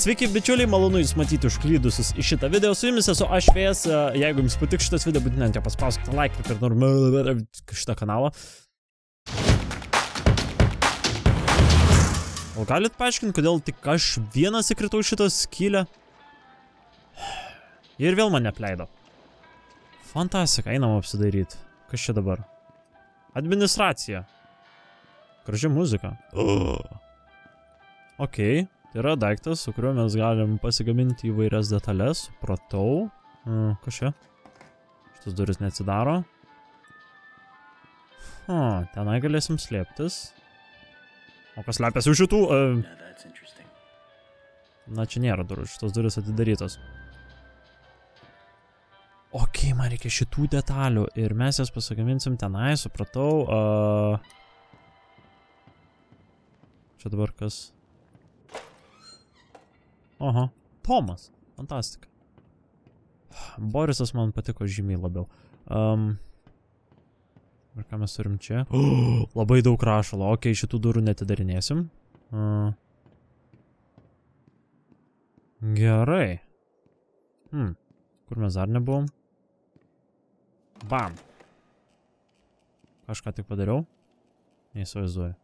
Sveiki, bičiuliai, malonu jūs matyti užklydusius į šitą video. Su jumis esu aš Vėjas. Jeigu jums patiks šitas video, būtinai ant jo paspauskite like ir noriu šitą kanalą. O galit paaiškinti, kodėl tik aš vienas įkritau šitą skylę? Ir vėl mane apleido. Fantastika, einam apsidaryti. Kas čia dabar? Administracija. Graži muzika. Okei. Tai yra daiktas, su kuriuo mes galim pasigaminti įvairias detalės. Supratau. Kas čia? Šitas duris neatsidaro. Tenai galėsim slėptis. O kas slepiasi už šitų? Na, čia nėra durų. Šitos duris atidarytos. Okei, man reikia šitų detalių. Ir mes jas pasigaminsim tenai, supratau. Čia dabar kas? Aha, Tomas. Fantastika. Borisas man patiko žymiai labiau. Ir ką mes turim čia? Labai daug rašalo. Okei, šitų durų netidarinėsim. Gerai. Kur mes dar nebuvom? Bam. Kažką tik padariau? Neįsivaizduoju.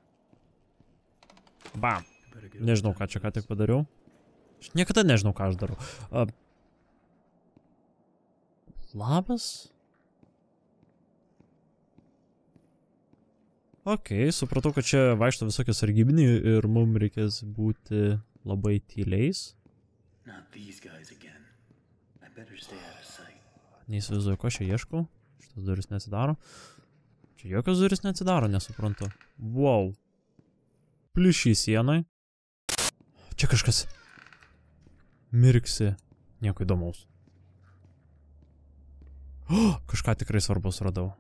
Bam. Nežinau, ką čia ką tik padariau. Aš niekada nežinau, ką aš darau. Labas? Okei, supratau, kad čia vaikšto visokie sargybiniai ir mums reikės būti labai tyliais. Neįsivaizduoju, ko čia ieškau. Šitas duris neatsidaro. Čia jokios duris neatsidaro, nesuprantu. Wow. Plyšį sienai. Čia kažkas mirksi. Nieko įdomaus. Kažką tikrai svarbus radau.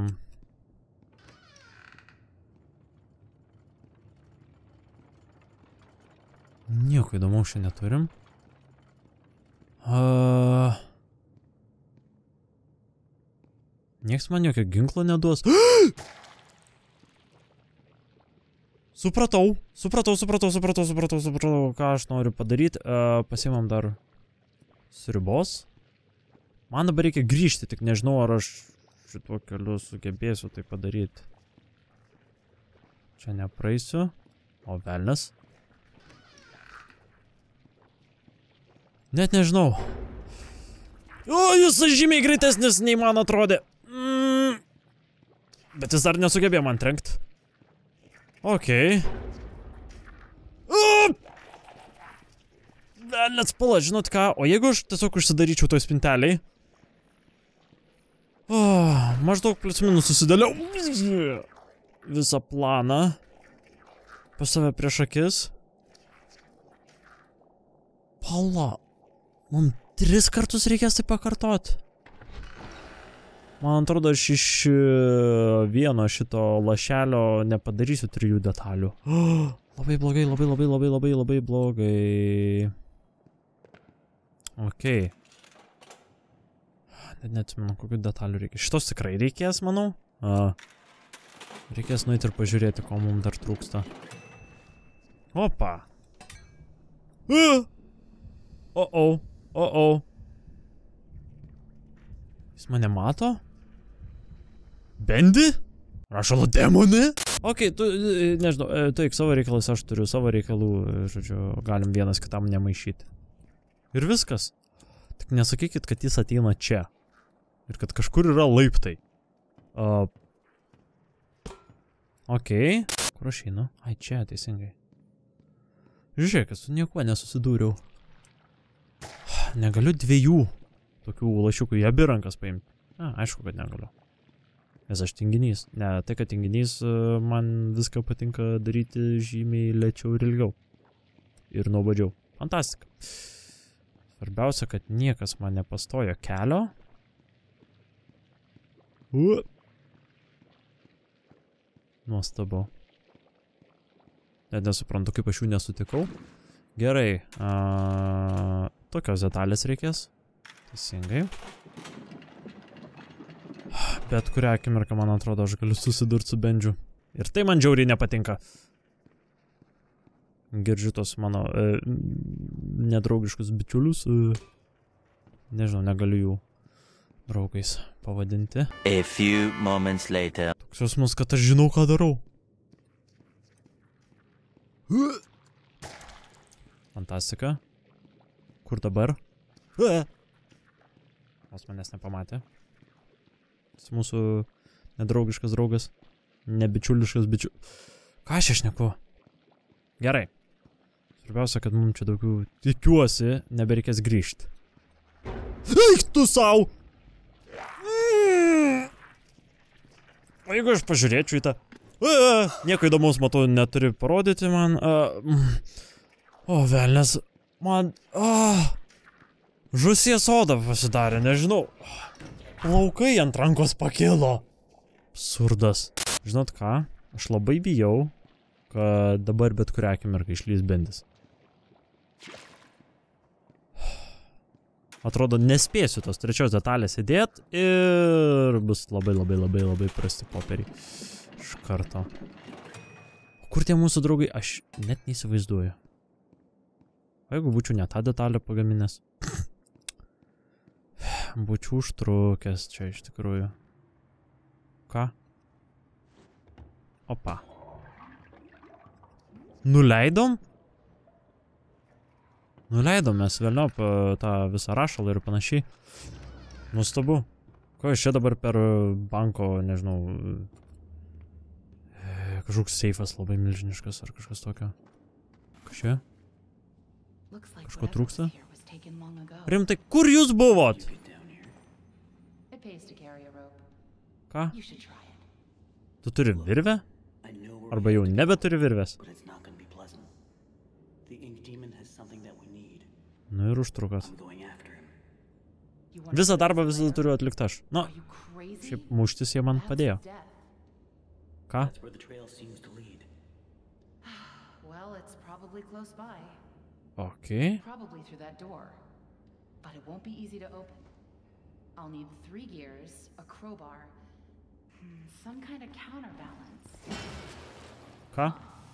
Nieko įdomaus šiandien neturim. Nieks man jokio ginklo neduos. Supratau, ką aš noriu padaryti. Pasiimam dar sriubos. Man dabar reikia grįžti, tik nežinau, ar aš šituo keliu sugebėsiu tai padaryti. Čia nepraeisiu. O velnes. Net nežinau. Jis žymiai greitesnis, nei man atrodė. Bet jis dar nesugebėjo man trenkti. Okei. Velnets pala, žinot ką? O jeigu aš tiesiog užsidaryčiau toj spinteliai? Maždaug plius minus susidėliau visą planą. Pas save prieš akis. Pala. Man 3 kartus reikės tai pakartoti. Man atrodo, aš iš vieno šito lašelio nepadarysiu 3 detalių. Labai blogai, labai blogai. Okei. Net neatsimenu, kokių detalių reikia. Šitos tikrai reikės, manau. Reikės nueiti ir pažiūrėti, ko mums dar trūksta. Opa. Jis mane mato? Bendi? Rašalo demonė? Okei, tu, nežinau, tu eik savo reikalus, aš turiu savo reikalų, žodžiu, galim vienas kitam nemaišyti. Ir viskas. Tik nesakykit, kad jis ateina čia. Ir kad kažkur yra laiptai. Okei. Kur aš einu? Ai, čia, teisingai. Žiūrėk, su niekuo nesusidūriau. Negaliu 2 tokių lašiukų į abi rankas paimti. Aišku, kad negaliu. Nes aš tinginys. Ne, tai, kad tinginys, man viską patinka daryti žymiai lėčiau ir ilgiau. Ir nuobodžiau. Fantastika. Svarbiausia, kad niekas man nepastojo kelio. Nuostabu. Net nesuprantu, kaip aš jų nesutikau. Gerai. Tokios detalės reikės. Teisingai. Bet kurią akimirką, man atrodo, aš galiu susidurti su Bendžiu. Ir tai man žiauriai nepatinka. Girdžiu tos mano nedraugiškus bičiulius. Nežinau, negaliu jų draugais pavadinti. A few moments later. Toks jausmas, kad aš žinau, ką darau. Fantastika. Kur dabar? Vos manęs nepamatė. Tas mūsų nedraugiškas draugas. Nebičiuliškas Ką aš šneku? Gerai. Svarbiausia, kad mums čia daugiau tikiuosi, nebereikės grįžti. Eik tu sau! O jeigu aš pažiūrėčiau į tą... Nieko įdomaus, matau, neturi parodyti man. O, velnes. Man... Žusies oda pasidarė, nežinau. Plaukai ant rankos pakilo. Absurdas. Žinot ką? Aš labai bijau, kad dabar bet kurią akimirką išlys bendis. Atrodo, nespėsiu tos trečios detalės įdėt ir bus labai prasti popieriai. Iš karto. Kur tie mūsų draugai? Aš net neįsivaizduoju. O jeigu būčiau ne tą detalę pagaminęs? Būčiau užtrukęs čia iš tikrųjų. Ką? Opa. Nuleidom? Nuleidom mes vėliau tą visą rašalą ir panašiai. Nuostabu. Ko aš čia dabar per banko, nežinau, kažkoks seifas labai milžiniškas ar kažkas tokio. Kas čia? Kažko trūksta? Rimtai, kur jūs buvot? Ką? Tu turi virvę? Arba jau nebeturi virvės? Nu ir užtrukas. Visą darbą visą turiu atlikti aš. Nu, šiaip muštis jie man padėjo. Ką? Okei. Ką?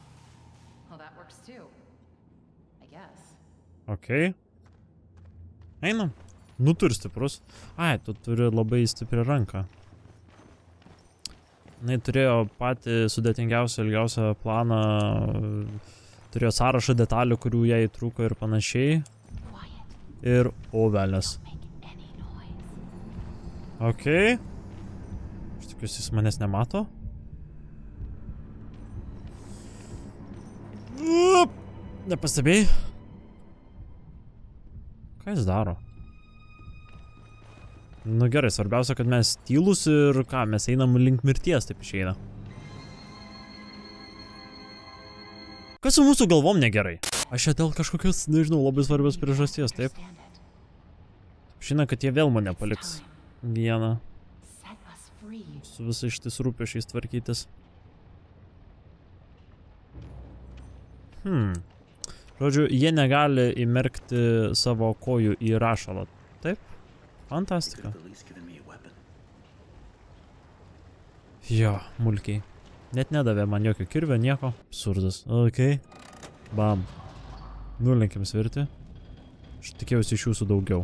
Okei. Einam. Nu, turi stiprus. Ai, tu turi labai stiprią ranką. Jis turėjo patį sudėtingiausią, ilgiausią planą, turėjo sąrašą detalių, kurių jai trūko ir panašiai. Ir, o, velės. Okei. Aš tikiuosi, jis manęs nemato. Nepastebėjai? Ką jis daro? Nu gerai, svarbiausia, kad mes tylus ir ką, mes einam link mirties, taip išeina. Kas su mūsų galvom negerai? Aš čia dėl kažkokios, nežinau, labai svarbios priežasties, taip? Žinau, kad jie vėl mane paliks vieną. Su visais šitais rūpesčiais tvarkytis. Žodžiu, jie negali įmerkti savo kojų į rašalą. Taip? Fantastika. Jo, mulkiai. Net nedavė man jokio kirvio, nieko. Absurdas. Okei. Bam. Nulenkim svirti. Aš tikėjausi iš jūsų daugiau.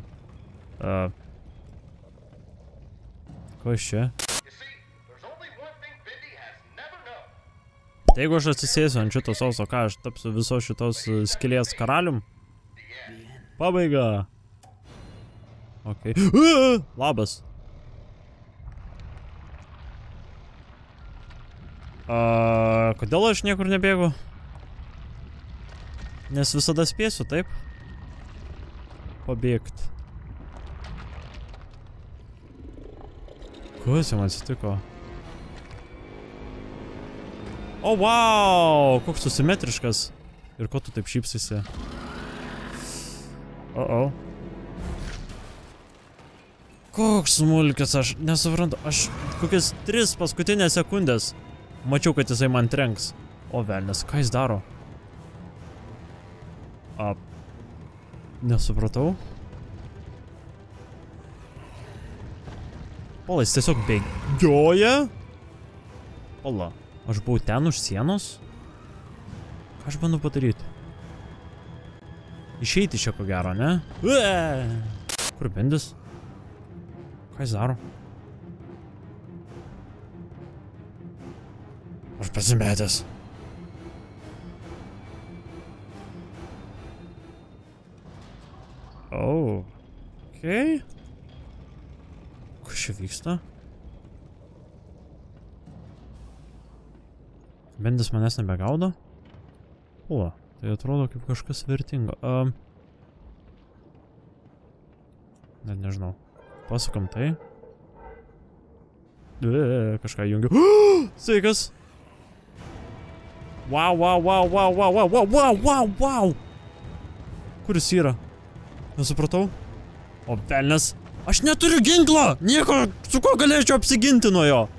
Ko iš čia? Tai jeigu aš atsisėsiu ant šito sauso, ką aš tapsiu visos šitos skilės karalium? Pabaiga. Okei. Labas. Kodėl aš niekur nebėgu? Nes visada spėsiu, taip? Pabėgti. Kas jam atsitiko? O, wow! Koks susimetriškas. Ir ko tu taip šypsisi? O. Koks smulkis, aš nesuprantu. Aš kokias 3 paskutinės sekundės mačiau, kad jisai man trenks. O, velnes, ką jis daro? Nesupratau. Ola, jis tiesiog bėgioja. Ola. Aš buvau ten už sienos? Ką aš bandau padaryti? išeiti čia ko gero, ne? Kur bendis? Ką jis daro? Aš pasimetęs. O, okei. Kas čia vyksta? Bendis manęs nebegaudo? O, tai atrodo kaip kažkas vertingo. Net nežinau. Pasukam tai. Kažką jungiu. Sveikas! Wow. Kur jis yra? Nesupratau. O, velnes. Aš neturiu ginklo! Nieko, su ko galėčiau apsiginti nuo jo.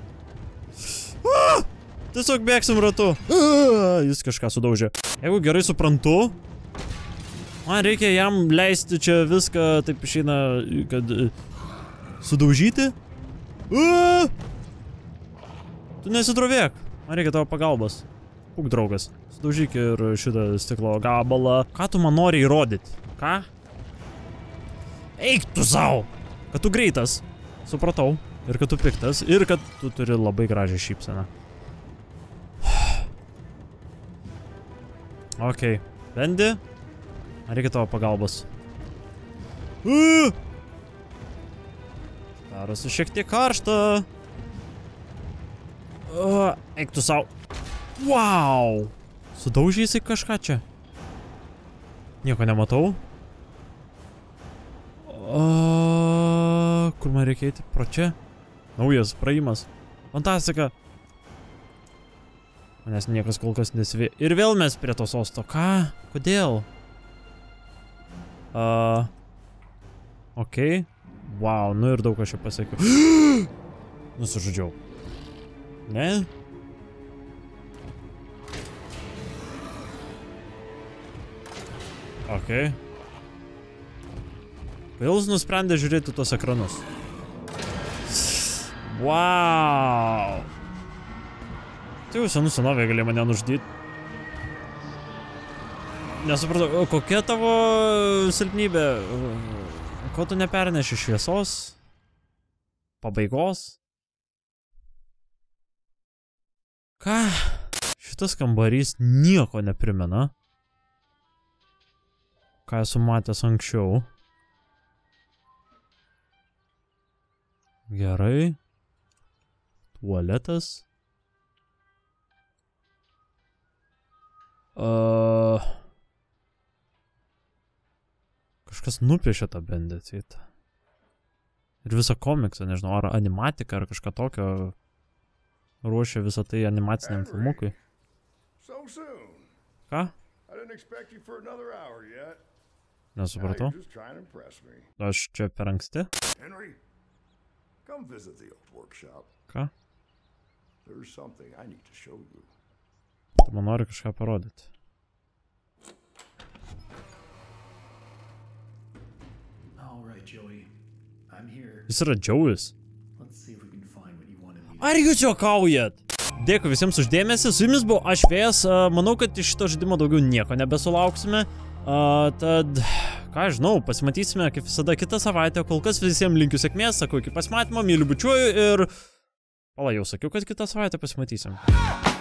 Tiesiog bėgsim ratu. Jis kažką sudaužė. Jeigu gerai suprantu, man reikia jam leisti čia viską, taip išeina, kad sudaužyti. Tu nesidrovėk. Man reikia tavo pagalbos. Pūk, draugas. Sudaužyk ir šitą stiklo gabalą. Ką tu man nori įrodyti? Ką? Eik tu savo! Kad tu greitas. Supratau. Ir kad tu piktas. Ir kad tu turi labai gražią šypseną. Okei. Bendi. Man reikia tavo pagalbos. Darosi šiek tiek karšta. Eik tu savo. Wow. Sudaužė jisai kažką čia. Nieko nematau. Kur man reikia eiti? Pro čia? Naujas praėjimas. Fantastika. Manęs niekas kol kas nesivė. Ir vėl mes prie to sosto. Ką? Kodėl? Okei. Wow, nu ir daug aš čia pasakiau. Nusižudžiau. Ne? Okei. Kodėl jis nusprendė žiūrėti tos ekranus? Wow. Tai jau senovė gali mane nužudyti. Nesupratau, kokia tavo silpnybė? Ko tu neperneši šviesos? Pabaigos? Ką? Šitas kambarys nieko neprimena. Ką esu matęs anksčiau. Gerai. Tualetas. Kažkas nupiešė tą bendetį. Ir visą komiksą, nežinau, ar animatiką, ar kažką tokio ruošia visą tai animaciniam filmukui. Ką? Nesupratau. Aš čia per anksti? Ką? Tu man nori kažką parodyti. Jis yra Joey's. Ar jūs juokaujat? Dėkui visiems už dėmesį, su jumis buvo aš Vėjas. Manau, kad iš šito žaidimo daugiau nieko nebesulauksime. Tad, ką žinau, pasimatysime kaip visada kitą savaitę. Kol kas visiems linkiu sėkmės, sakau iki pasimatymo, myliu bučiuoju ir... Pala, jau sakiau, kad kitą savaitę pasimatysim.